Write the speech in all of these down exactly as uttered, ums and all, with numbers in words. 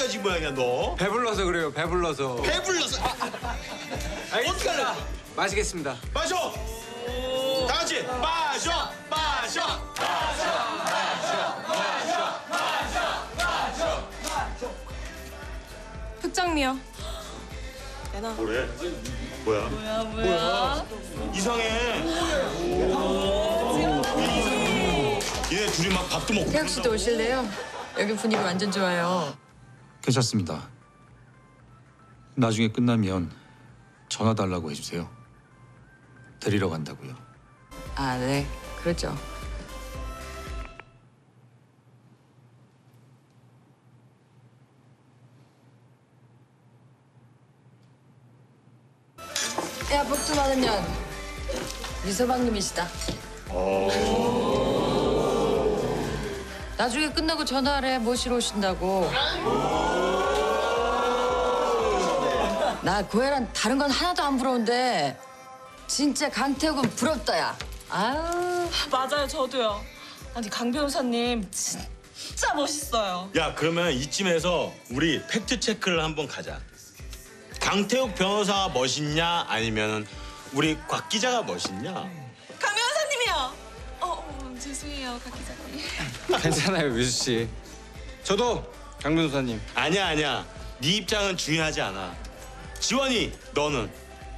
돼가지 모양이야 너. 배불러서 그래요. 배불러서. 배불러서. 아, 아. 알겠습니다. 마시겠습니다. 마셔. 다 같이 마셔, 마셔, 마셔, 마셔, 마셔, 마셔, 마셔, 마셔. 흑장미요. 내놔. 뭐래? 뭐야? 뭐야 뭐야? 이상해. 얘네 둘이 막 밥도 먹고. 태혁 씨도 오실래요? 여기 분위기 완전 좋아요. 괜찮습니다. 나중에 끝나면 전화 달라고 해주세요. 데리러 간다고요. 아, 네. 그렇죠. 야, 복도 많은 년. 미서방님이시다. 나중에 끝나고 전화하래. 모시러 오신다고. 나 고혜란 다른 건 하나도 안 부러운데 진짜 강태욱은 부럽다, 야. 아유. 맞아요 저도요. 아니 강 변호사님 진짜 멋있어요. 야 그러면 이쯤에서 우리 팩트 체크를 한번 가자. 강태욱 변호사가 멋있냐 아니면 우리 곽 기자가 멋있냐? 강 변호사님이요. 어, 어 죄송해요 강 기자님. 괜찮아요, 미수 씨. 저도 강 변호사님. 아니야 아니야. 네 입장은 중요하지 않아. 지원이 너는?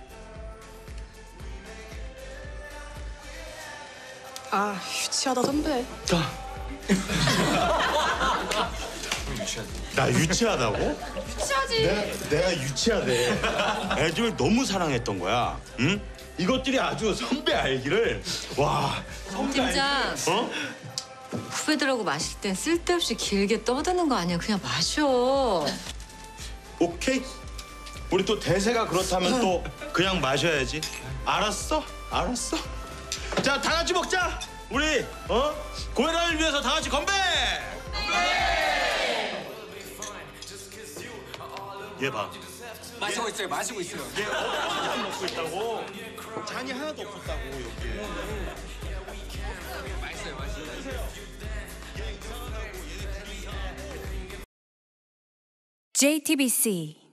아 유치하다 선배. 나 유치하다고? 유치하지. 내가, 내가 유치하대. 애들 너무 사랑했던 거야. 응? 이것들이 아주 선배 알기를. 와. 선배 팀장. 알기를. 어? 후배들하고 마실 땐 쓸데없이 길게 떠드는 거 아니야. 그냥 마셔. 오케이. 우리 또 대세가 그렇다면 또 그냥 마셔야지. 알았어? 알았어. 자, 다 같이 먹자. 우리 어? 고혜란을 위해서 다 같이 건배! 건배! 얘 봐. 마시고 있어요. 마시고 있어요. 얘 어떤 먹고 있다고. 잔이 하나도 없었다고 여기. 맛있어요, 맛있어요. 제이티비씨